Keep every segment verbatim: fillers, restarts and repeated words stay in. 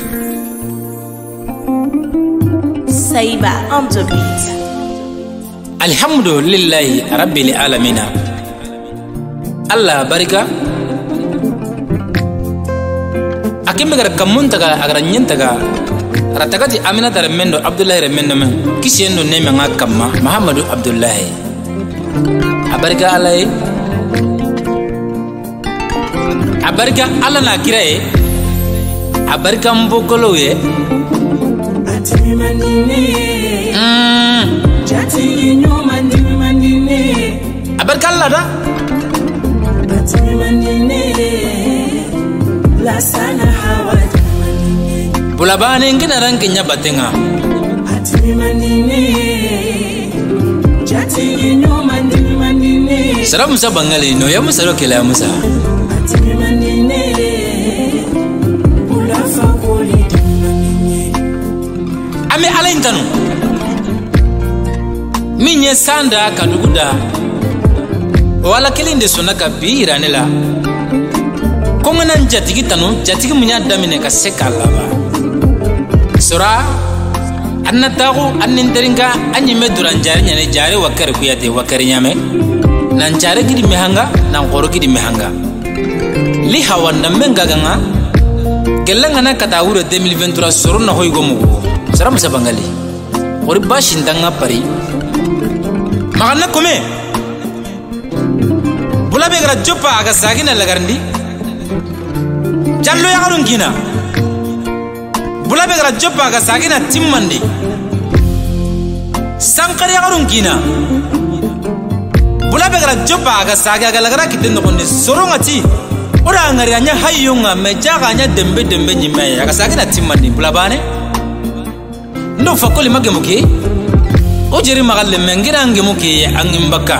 Saiba on the beat. Alhamdulillahi rabbil alamina. Allah barika. Akim gara kamun taga agara nyen taga. Ratakati Amina Remendo Abdullahi Remendo men kisiendo neme ngakamma Muhammadu Abdullahi. Abarika Allah. Abarika Allah na kirae. Abarika mbokolo ye. Atimi mandine. Mm. Jati no mandine mandine. Abarika Allah da. Atimi mandine. La sana hawa. Bulabane ngina rangi nyabatenga. Atimi mandine. Jati no mandine mandine. Sara musa bangali no ya musa rokela ya musa. Atimi mandine. Ami ala intanu minye sanda kaduguda wala kilinde sonaka bira nela kongana njatigi tanu jatigi munya damine ka sekala ba sura anna tagu annin teringa anyi meduran jari nyane jari wakare kuyate wakare nyame nan jari gidi mehanga nan qoro gidi mehanga li hawanda menga ganga gelanga na katawuro deux mille vingt-trois soro na hoy gomu sara musa bangali ori bashindanga pari magana kome bulabe gara jopa aga sagina lagarndi jallo ya garun gina bulabe gara jopa aga sagina timmandi sankari ya garun gina bulabe gara jopa aga saga aga lagara kitendo konde soro ngati ora ngari anya hayunga mejaga anya dembe dembe nyime aga sagina timmandi bulabane ndo fakoli magemuki ojeri magalle mengira ngemuki angimbaka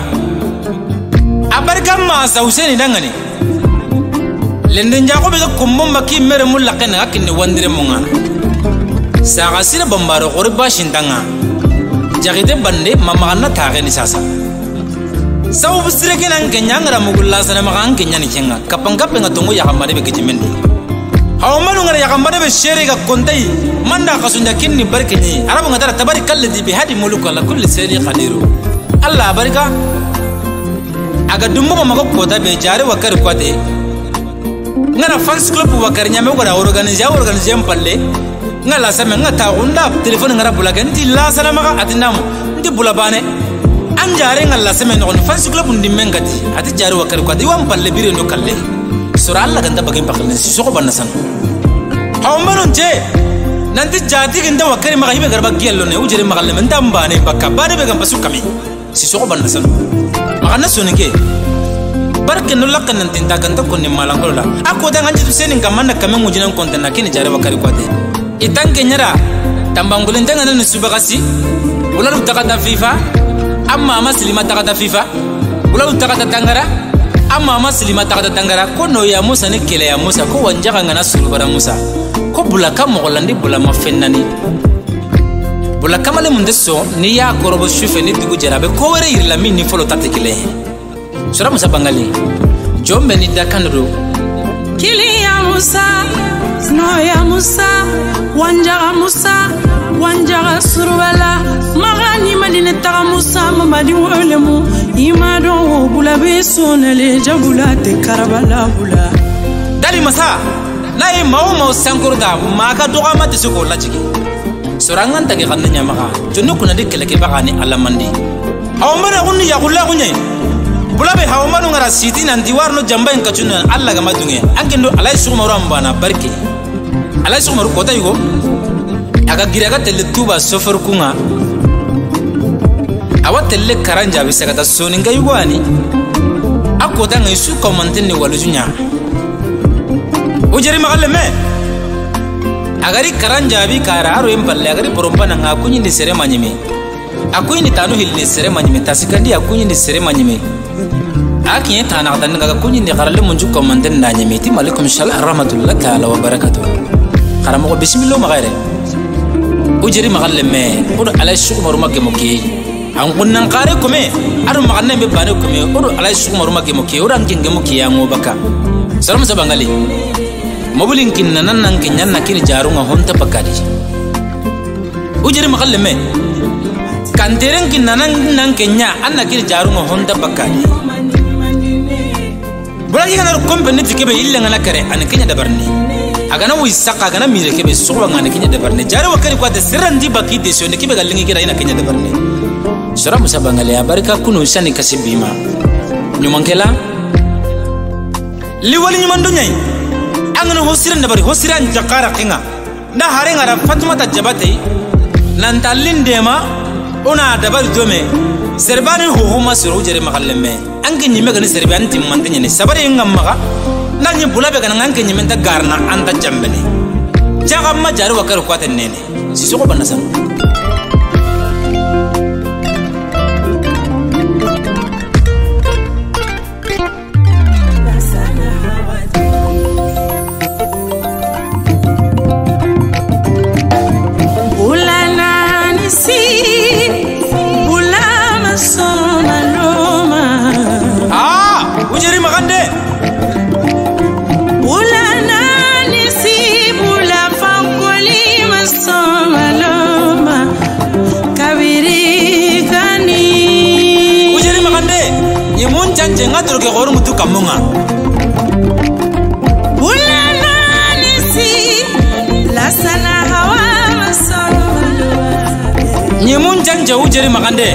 abarka ma sa Hussein dangani lende njako be ko momba ki mere mulaqena akini wandire munga saga sira bambaro qori bashindanga jagide bande mamana taageni sasa sawu busire kenan kenyangara mugulla sana magan kenyani kenga kapanga penga tongo ya kamade be kijimendi awmanu ngara ya kamade be shere ga kontai manda kasunda kinni barkeni arabu ngadara tabarikalladi bi hadi muluka la kulli sayri qadiru Allah barika aga dumbo mago kota be jare wakar kwade ngara fans club wakar nyame ko da organize organize palle ngala sama ngata unda telephone ngara bulaganti la salama ga atinam ndi bulabane anjare ngalla sama no fans club ndi mengati ati jare wakar kwade wam palle bire ndo kalle sura Allah ganda bagay bakale si soko bannasan hawmanu je nanti jati ginda wakari magahibe garba gello ne ujere magalle men dambane bakka bade be gamba sukami si soko bannasan magana sonike barke no lakkan nan tinta ganta ko ni malangolo la ako da nganji to senin gamanda kame mujinan konten nakini jare wakari kwade itanke nyara tambangulin tanga nan subagasi wala lu takata fifa amma maslima takata fifa wala lu takata tangara amma maslima takata tangara ko no ya musa ne kele ya musa ko wanjaga ngana sulubara musa ko bulaka mogolandi bulama fennani bulaka male mundeso ni ya korobo shufe ni dugu jarabe ko were yirla min ni folo tatekile sura musa bangali jombe ni dakandro kili ya musa no ya musa wanjaga musa wanjaga surwala magani madine taga musa mamadi wolemu imado bulabe sonale jabulate karabala bula dali masa nayi mawo mawo sankurda maka doga mate suko lajigi sorangan tagi kanne nyamaka jonno kuna dikeleke bagani alamandi awmara kunni yagulla kunye bulabe hawmanu ngara siti nan diwarno jamba en kacuna alla ga madunge angendo alay sumaru ambana barke alay sumaru kota yugo aga giraga tele tuba sofer kunga awa tele karanja bisagata soninga yugwani akota ngai su komantene walujunya ujeri magalle me agari karanja bi kara aro empalle agari porompana nga kunyi ni sere manyime akuyi ni tanu hilni sere manyime tasikandi akuyi ni sere manyime akiye tana gadan nga kunyi ni karalle munju komantene na nyime ti malikum shallallahu rahmatullahi ta'ala wa barakatuh karamo bismillah magaire ujeri magalle me odo alay shukumaru magge moki an kunnan kare kome adu maganne be bane kome odo alay shukumaru magge moki odo an kinge moki ya ngo baka salam sabangali mobulin kinna nan nan kinya na kini jarunga honta pakadi ujeri makalle me kanteren kinna nan nan kinya anna kini jarunga honta pakadi bulagi kana company tikebe illa ngana kare an kinya dabarni agana wi saka agana mire kebe soba ngana kinya dabarni jare wakari kwa de sirandi baki de so ne kebe galingi kira ina kinya dabarni sura musabangale abarika kunu shani kasibima nyumankela liwali nyumando nyai angana hosiran dabari hosiran jakara kinga nda harenga ra fatuma ta jabate nan talin dema ona dabari dome serbani ho homa suru jere makalleme anke nyime gani serban timmante nyene sabare ngamma nanye bulabe kana nganke nyime ta garna anta jambene jaga ma jaru wakar kwate nene sisoko banasan jenga troke gor mutu kamunga ulana nisi la sana hawa masala nyimun janja ujeri makande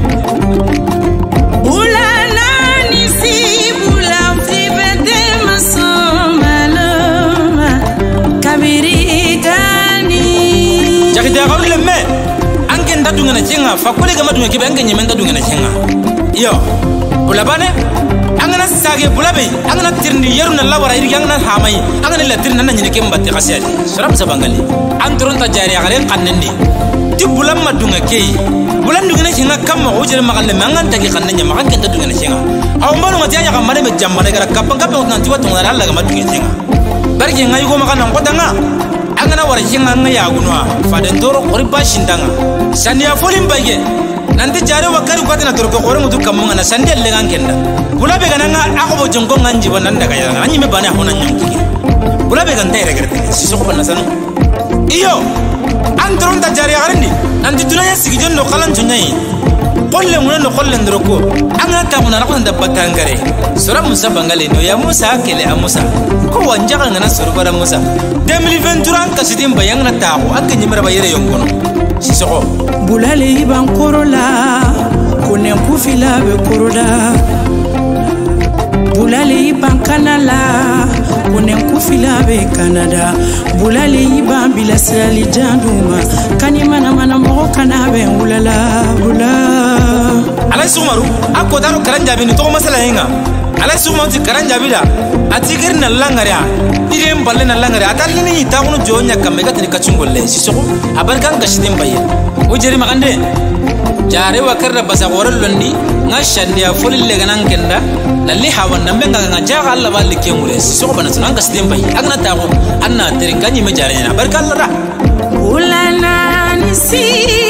ulana nisi bula fibede masomalo kabiri gani jakita garule me anke ndadunga na jenga fakole gama dunga kibe anke nyemenda dunga na jenga yo bulabane angana sage bulabe angana tirni yeruna lawara iri angana hamai angana la tirna nan nyine kembatti khasiali saram sabangali antron ta jari agaren kannandi ti bulam madunga kei bulan dungene singa kamma hojere magalle mangan tagi kannanya magan kenta dungene singa aw mbalo ngatianya kamane be jammane gara kapang kapang nanti watu ngara Allah ga madunga singa barke ngai go magana ngodanga angana wara singa ngaya gunwa faden doro ori bashindanga sania folim bayge nanti jare wakari kwate na toroke gore mutu kamunga na sande lengan kenda bulabe gananga akobo jongo nganji bananda kaya anyi me bana hona nyonki bulabe ganta ire gere sisoko bana sanu iyo antron ta jare garandi nanti tunanya sigijon no kalan tunyai kolle mun no kolle ndroko anga ta mun na ko nda batangare sura musa bangale no ya musa kele amusa ko wanja ngana sura bara musa deux mille vingt-trois kasidim bayang na ta ko akanya mera bayere yonkono sisoko bulale iban korola kunen kufila be koroda bulale iban kanala kunen kufila be Canada bulale iban bilasali janduma kani mana mana mo kana be ulala bula alay sumaru akko daro karanja be ni to masala hinga alay sumaru ti karanja bida atigir na langaria idem balle na langaria atalni ni ta kuno jonya kamega tini kachungolle sisoko abarkan kashidin baye ujeri makande jare wakarra basa goral londi ngashandi ya fulille ganan kenda lalli hawan nambe nganga jaga Allah balli kengure sisoko bana sunan kasdin baye agna ta ko anna terin ganyi me jare na barkan lara ulana nisi